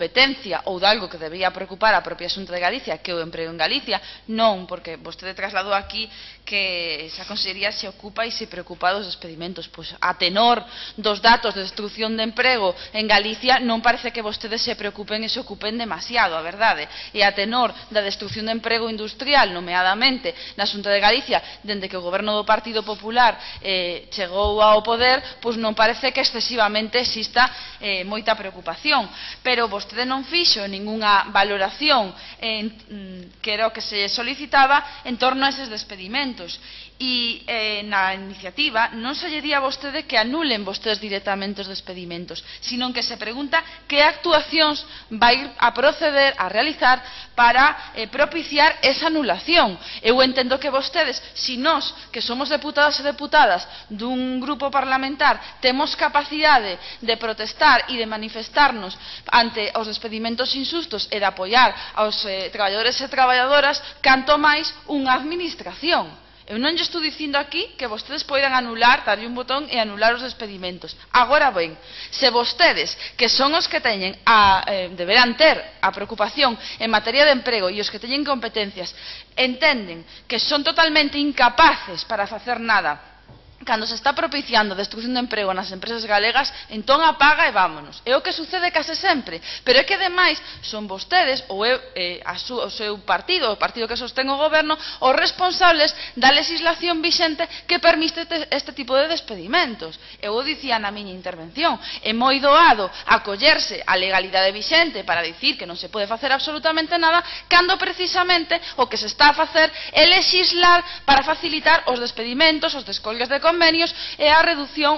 competencia ou de algo que debería preocupar a propia Xunta de Galicia, que é o emprego en Galicia, non, porque vostede trasladou aquí que esa consellería se ocupa e se preocupa dos despedimentos. Pois a tenor dos datos de destrucción de emprego en Galicia non parece que vostedes se preocupen e se ocupen demasiado, a verdade. E a tenor da destrucción de emprego industrial, nomeadamente na Xunta de Galicia, dende que o goberno do Partido Popular chegou ao poder, pois non parece que excesivamente exista moita preocupación. Pero vostede non fixo ningunha valoración que era o que se solicitaba en torno a eses despedimentos. E na iniciativa non se lle di a vostede que anulen vostedes directamente os despedimentos, sino que se pregunta que actuacións vai a proceder a realizar para propiciar esa anulación. Eu entendo que vostedes, si nós, que somos deputados e deputadas dun grupo parlamentar, temos capacidade de protestar e de manifestarnos ante os despedimentos inxustos e de apoiar aos traballadores e traballadoras, canto máis unha administración. Eu non lle estou dicindo aquí que vostedes poidan anular, darlle un botón e anular os despedimentos. Agora ben, se vostedes, que son os que teñen deberán ter a preocupación en materia de emprego e os que teñen competencias, entenden que son totalmente incapaces para facer nada cando se está propiciando a destrucción de emprego nas empresas galegas, entón apaga e vámonos. É o que sucede case sempre, pero é que ademais son vostedes ou o seu partido, o partido que sostén o goberno, os responsables da legislación vixente que permite este tipo de despedimentos. Eu o dicía na miña intervención, é moi doado acollerse á legalidade vixente para dicir que non se pode facer absolutamente nada, cando precisamente o que se está a facer é legislar para facilitar os despedimentos, os descolgues de convenios e a reducción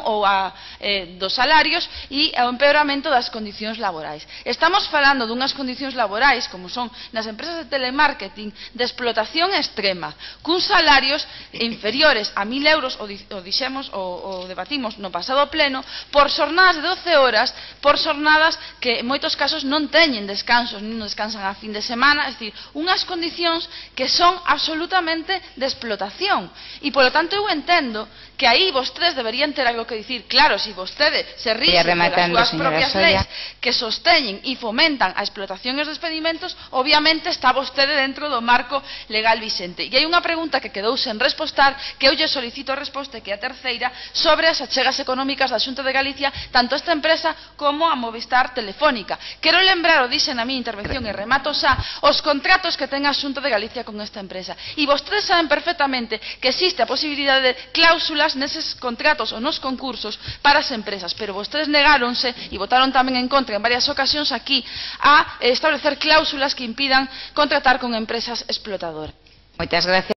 dos salarios e o empeoramento das condicións laborais. Estamos falando dunhas condicións laborais, como son nas empresas de telemarketing, de explotación extrema, cuns salarios inferiores a 1.000 euros, o dixemos, o debatimos no pasado pleno, por xornadas de 12 horas, por xornadas que en moitos casos non teñen descansos, non descansan a fin de semana, é dicir, unhas condicións que son absolutamente de explotación. E, polo tanto, eu entendo que aí vostedes deberían ter algo que dicir. Claro, se vostede se rixen polas súas propias leis que sosteñen e fomentan a explotación e os despedimentos, obviamente está vostede dentro do marco legal vixente. E hai unha pregunta que quedou sen respostar, que eu lle solicito a resposta, que é a terceira, sobre as achegas económicas da Xunta de Galicia, tanto esta empresa como a Movistar Telefónica. Quero lembrar, o dixen na miña intervención e remato xa, os contratos que ten a Xunta de Galicia con esta empresa. E vostedes saben perfectamente que existe a posibilidade de cláusulas neses contratos ou nos concursos para as empresas, pero vostedes negáronse e votaron tamén en contra en varias ocasións aquí a establecer cláusulas que impidan contratar con empresas explotadoras. Moitas gracias.